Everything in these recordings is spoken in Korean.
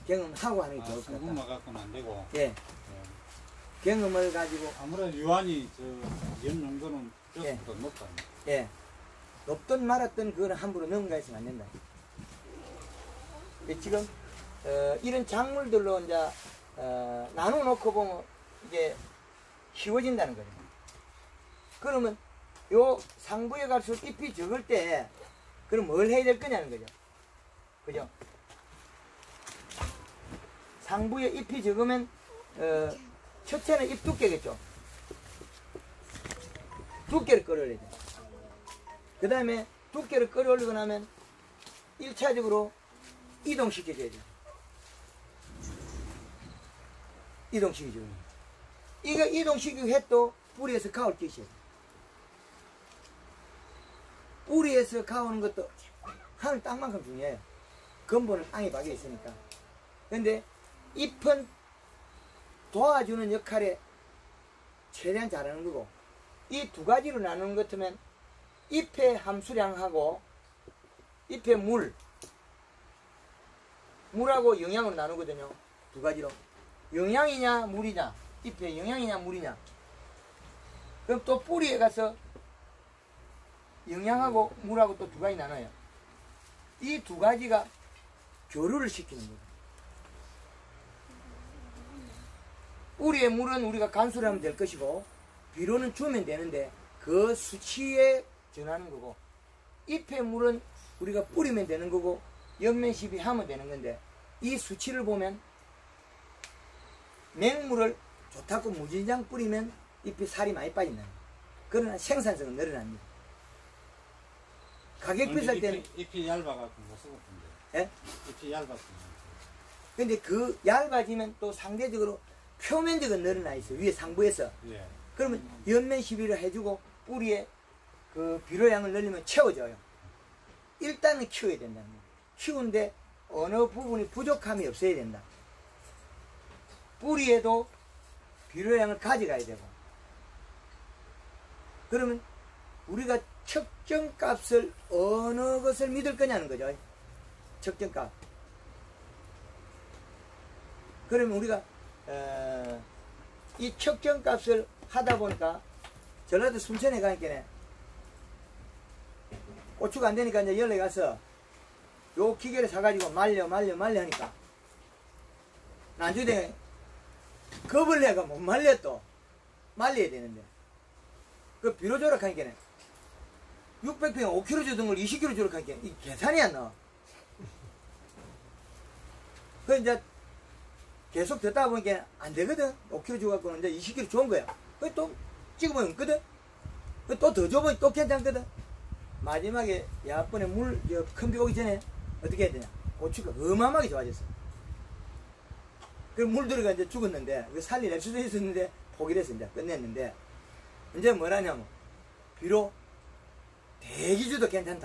경험하고 하는 게 좋을 것 같다. 성분만 갖고는 안 되고. 예. 예. 경험을 가지고. 아무래도 유한이 염 농도는 예. 뼈보다 높다. 예. 높든 말았든 그거는 함부로 넘어가서는 안 된다. 지금 이런 작물들로 이제 나눠놓고 보면 이게 쉬워진다는 거죠. 그러면 요 상부에 갈수록 잎이 적을 때 그럼 뭘 해야 될 거냐는 거죠. 그죠? 상부에 잎이 적으면 첫째는 잎 두께겠죠. 두께를 끌어올려야 돼. 그 다음에 두께를 끌어올리고 나면 1차적으로 이동시켜줘야 돼. 이동시켜줘야 돼. 이거 이동시키고 해도 뿌리에서 가올 게 있어요. 뿌리에서 가오는 것도 하늘 땅만큼 중요해요. 근본은 땅에 박여 있으니까. 근데 잎은 도와주는 역할에 최대한 잘하는 거고, 이 두 가지로 나누는 것 같으면 잎의 함수량하고 잎의 물하고 영양으로 나누거든요. 두 가지로. 영양이냐 물이냐, 잎의 영양이냐 물이냐. 그럼 또 뿌리에 가서 영양하고 물하고 또 두 가지 나눠요. 이 두 가지가 교류를 시키는 거예요. 뿌리의 물은 우리가 간수를 하면 될 것이고, 비료는 주면 되는데 그 수치에 전하는 거고, 잎의 물은 우리가 뿌리면 되는 거고, 옆면 시비하면 되는 건데, 이 수치를 보면 맹물을 좋다고 무진장 뿌리면 잎이 살이 많이 빠진다. 그러나 생산성은 늘어납니다. 가격 비쌀 때는 잎이 얇아갖고 못 쓰겠던데. 예? 잎이 얇았으면. 근데 그 얇아지면 또 상대적으로 표면적은 늘어나 있어. 위에 상부에서. 예. 그러면 옆면 시비를 해주고 뿌리에 그 비료량을 늘리면 채워져요. 일단은 키워야 된다는 거예요. 키우는데 어느 부분이 부족함이 없어야 된다. 뿌리에도 비료량을 가져가야 되고. 그러면 우리가 측정값을 어느 것을 믿을 거냐는 거죠. 측정값. 그러면 우리가 이 측정값을 하다 보니까 전라도 순천에 가니까 고추가 안 되니까 이제 연락이 가서 요 기계를 사가지고 말려 하니까 나중에 겁을 내가 못 말려 또 말려야 되는데 그 비료 조락하니까 600평에 5kg 주던 걸 20kg 조락하니까 이 계산이 안 나와. 그 이제 계속 듣다 보니까 안 되거든. 5kg 줘갖고는 이제 20kg 좋은 거야. 그 또 찍어보면 없거든. 그 또 더 줘보면 또 괜찮거든. 마지막에 야번에 큰 비 오기 전에 어떻게 해야 되냐. 고추가 어마어마하게 좋아졌어. 그 물 들어가 이제 죽었는데, 그 살릴 수도 있었는데, 포기를 해서 이제 끝냈는데, 이제 뭐라냐면, 비록 대기주도 괜찮다.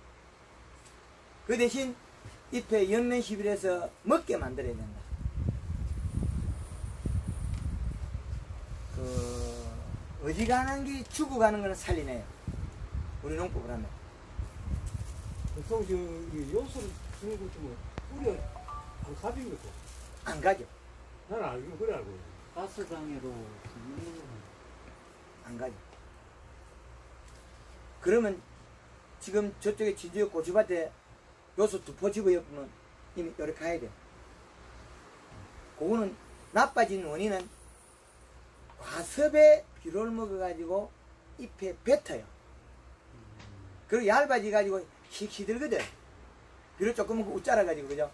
그 대신 잎에 연면 시비해서 먹게 만들어야 된다. 어지간한 게 죽어가는 거는 살리네요. 우리 농법을 하면. 그래서 요소를 주는 것도 뭐 뿌리 안 가진 것도 안 가죠. 나는 알고 그래 알고. 가스장애로 안 가죠. 그러면 지금 저쪽에 진주역 고추밭에 요소 두 포 집어였으면 이미 이렇게 가야 돼. 그거는 나빠진 원인은 과습에 비료를 먹어가지고 잎에 뱉어요. 그리고 얇아져가지고 시들거든. 비료 조금 먹고 웃자라가지고, 그죠?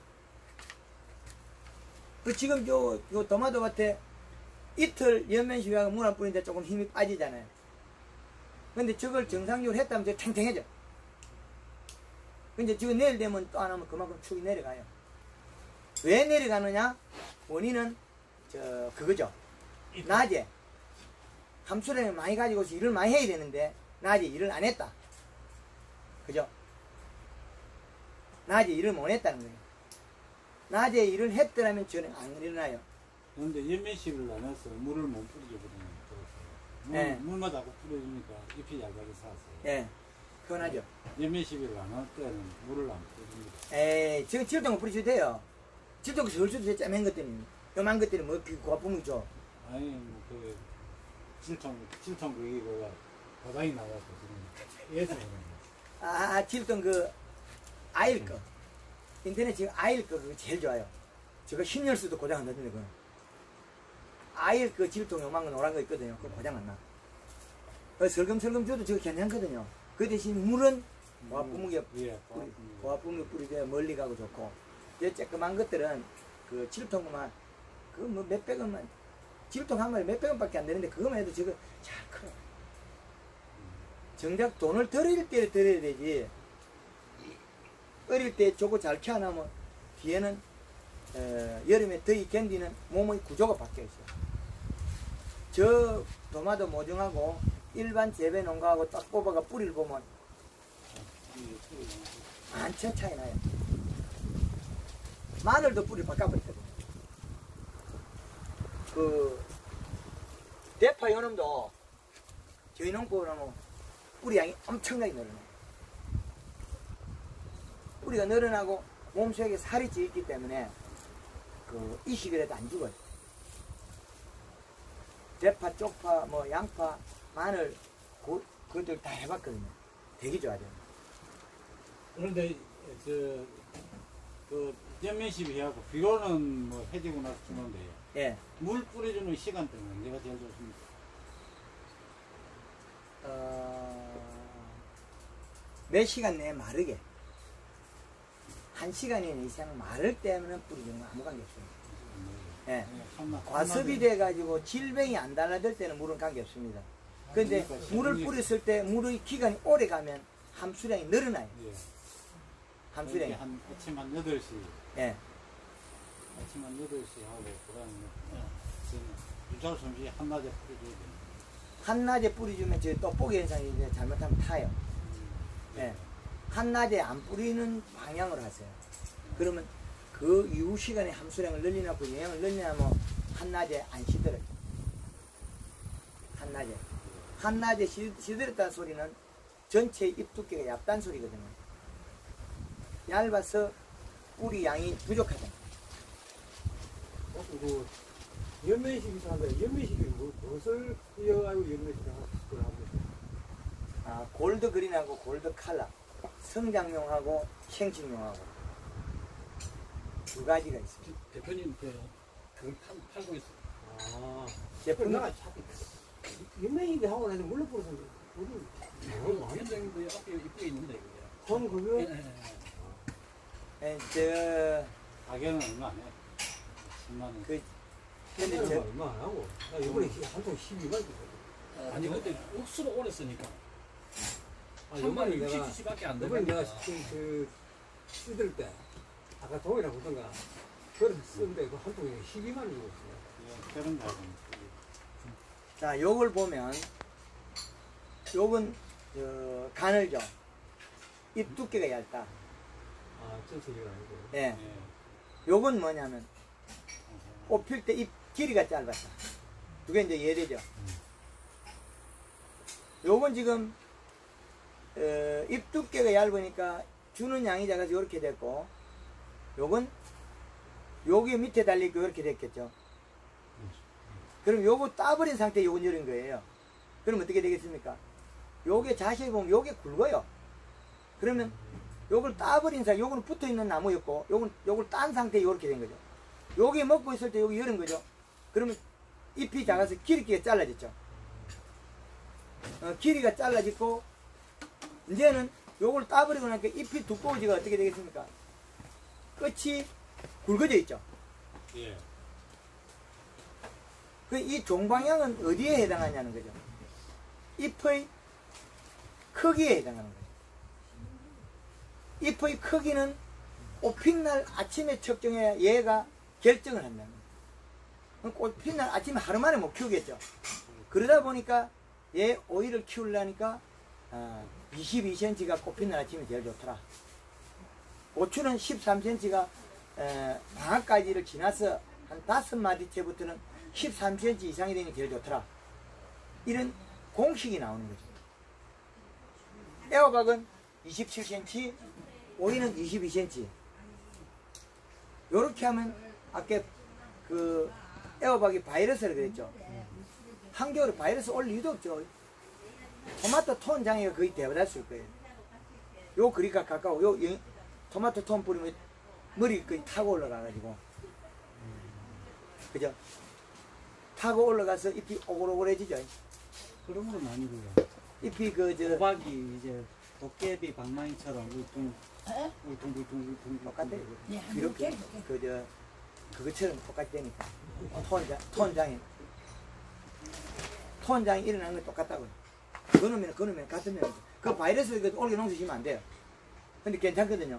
그 지금 요 토마토 밭에 이틀 연면시비하고 물 안 뿌리는데 조금 힘이 빠지잖아요. 근데 저걸 정상적으로 했다면 저 탱탱해져. 근데 지금 내일 되면 또 안 하면 그만큼 축이 내려가요. 왜 내려가느냐? 원인은 그거죠. 낮에 함수량을 많이 가지고서 일을 많이 해야 되는데 낮에 일을 안 했다. 그죠? 낮에 일을 못 했다는 거예요. 낮에 일을 했더라면 저는 안 일어나요. 그런데 연면식을 나눠서 물을 못 뿌려주거든요. 네. 물만 자꾸 뿌려주니까 잎이 얇아져 살았어요. 예, 편하죠. 연면식을 나눌 때는 물을 안 뿌려줍니다. 에이, 지금 지을 동안 뿌리셔도 돼요. 질통 설수도 짜맨 것들이 요만 것들이 뭐 고아품이 죠. 아니 뭐그 질통 그게 뭐가 바닥이 나가서 지금 예서 질통 그 아일 거. 인터넷 지금 아일 거 그거 제일 좋아요. 제가 10년 쓰도 고장 안 나던데 그건. 아일 그 질통 요만 거 노란 거 있거든요. 그거 고장 안 나. 설금설금 줘도 저거 괜찮거든요. 그 대신 물은 고아뿌무게 예, 고아뿌무게 뿌리게 멀리 가고 좋고, 이 쬐끄만 것들은 그 질통만 그 뭐 몇백 원만 질통 한 마리 몇백 원밖에 안 되는데 그거만 해도 저거 잘 커요. 정작 돈을 들일 때 들여야 되지. 어릴 때 저거 잘 키워나면 뒤에는 여름에 더위 견디는 몸의 구조가 바뀌어 있어요. 저 도마도 모종하고 일반 재배 농가하고 딱 뽑아가 뿌리를 보면 한참 차이 나요. 마늘도 뿌리 바꿔버렸거든요. 그 대파 요놈도 저희 농부는 뿌리 양이 엄청나게 늘어나요. 뿌리가 늘어나고 몸속에 살이 찌있기 때문에 그 이식이라도 안 죽어요. 대파, 쪽파, 뭐 양파, 마늘 그것들 다 해봤거든요. 되게 좋아져요. 그런데 그 연면십이 해갖고 비료는 뭐 해지고 나서 주는데 예. 물 뿌려주는 시간대는 언제가 제일 좋습니까? 몇 시간 내에 마르게. 1시간 이상 마를 때면 뿌리주는 건 아무 관계 없습니다. 예. 과습이 돼가지고 질병이 안 달라들 때는 물은 관계 없습니다. 근데 물을 뿌렸을 때 물의 기간이 오래 가면 함수량이 늘어나요. 예. 함수량이. 한 아침 한 8시. 예. 아침 한 8시 하고 그다음에 유자를 잠시 한낮에 뿌려줘야 돼요. 한낮에 뿌리주면 저 떡볶이 현상이 이제 잘못하면 타요. 예. 한낮에 안 뿌리는 방향으로 하세요. 그러면 그 이후 시간에 함수량을 늘리나고 영양을 늘리냐면 한낮에 안 시들어요. 한낮에 시들었다는 소리는 전체 잎 두께가 얇다는 소리거든요. 얇아서 뿌리 양이 부족하다. 그 연면식이 사는데 연면식이 무엇을 이어가지고 연면식을 하고 있어요? 골드 그린하고 골드 칼라, 성장용하고 생식용하고 두 가지가 있습니다. 대표님 그걸 팔고 있어요. 제품 내가 연면식이 하고 나서 물러 뿌렸는데 현장도 앞에 입구에 있는데 이거야. 전 그거 가격은 얼마 안 해? 10만 원. 근데 얼마 안 하고 나 이번에 한 통 12만 줬어. 아니 근데 억수로 오래 쓰니까. 한 이번에 마리 내가 60cc밖에 안 이번에 내가 되니까. 그 쓰들 때 아까 동이라고 보던가 그래서 쓰는데 그 한 통에 12만 원 주고 있어요. 그런 거 하고. 자, 요걸 보면 요건 가늘죠. 잎 두께가 얇다. 전체적으로 아니고. 예. 요건 뭐냐면 뽑힐 때 잎 길이가 짧았다. 그게 이제 예래죠. 요건 지금 잎 두께가 얇으니까 주는 양이 작아서 이렇게 됐고, 요건 여기 밑에 달리고 이렇게 됐겠죠. 그럼 요거 따버린 상태에 요건 열린 거예요. 그럼 어떻게 되겠습니까? 요게 자세히 보면 요게 굵어요. 그러면 요걸 따버린 상태, 요거는 붙어 있는 나무였고, 요걸 딴 상태에 이렇게 된 거죠. 요게 먹고 있을 때 여기 열은 거죠. 그러면 잎이 작아서 길이가 잘라졌죠. 길이가 잘라졌고, 이제는 요걸 따버리고 나니까 잎이 두꺼워지가 어떻게 되겠습니까? 끝이 굵어져 있죠. 예. 이 종방향은 어디에 해당하냐는 거죠. 잎의 크기에 해당하는 거죠. 잎의 크기는 꽃핀날 아침에 측정해야 얘가 결정을 한다는 거예요. 꽃핀날 아침에 하루 만에 못 키우겠죠. 그러다 보니까 얘 오이를 키우려니까 22cm가 꽃핀날 아침에 제일 좋더라. 고추는 13cm가 방학까지를 지나서 한 5마디째부터는 13cm 이상이 되는 게 제일 좋더라. 이런 공식이 나오는 거죠. 애호박은 27cm, 오이는 22cm. 요렇게 하면 아까 그 애호박이 바이러스를 그랬죠. 한겨울에 바이러스 올 이유도 없죠. 토마토 톤 장애가 거의 대받았을 거예요. 요 거리가 가까워. 토마토 톤 뿌리면 머리 거의 타고 올라가가지고. 그죠? 타고 올라가서 잎이 오글오글해지죠. 그런 건 아니고요. 잎이 호박이 이제 도깨비 방망이처럼 울퉁불퉁 똑같아요. 네, 이렇게 그것처럼 똑같이 되니까 톤장이 일어나는 건 똑같다고요. 그놈이면 같으면 그 바이러스 올게 농수시면 안 돼요. 근데 괜찮거든요.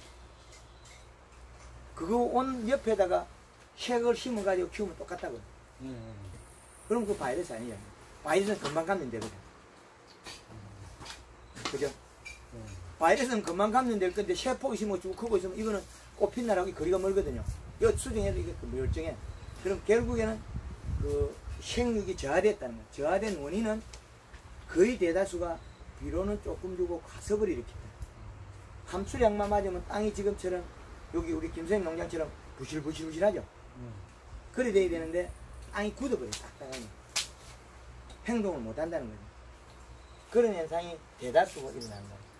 그거 온 옆에다가 색을 심어가지고 키우면 똑같다고요. 예. 그럼 그 바이러스 아니에요. 바이러스는 금방 감면 되거든. 그죠? 바이러스는 금방 감면 될 건데 쇠폭이 심어 쭉 크고 있으면 이거는 꽃핀 날하고 거리가 멀거든요. 이거 수정해도 이게 멸종해. 그럼 결국에는 그 생육이 저하됐다는 거예요. 저하된 원인은 거의 대다수가 비료는 조금 주고 과습을 일으킨다. 함수량만 맞으면 땅이 지금처럼 여기 우리 김선생 농장처럼 부실부실부실하죠. 그래 돼야 되는데 땅이 굳어버려요. 딱딱하니. 행동을 못 한다는 거죠. 그런 현상이 대다수가 일어나는 거예요.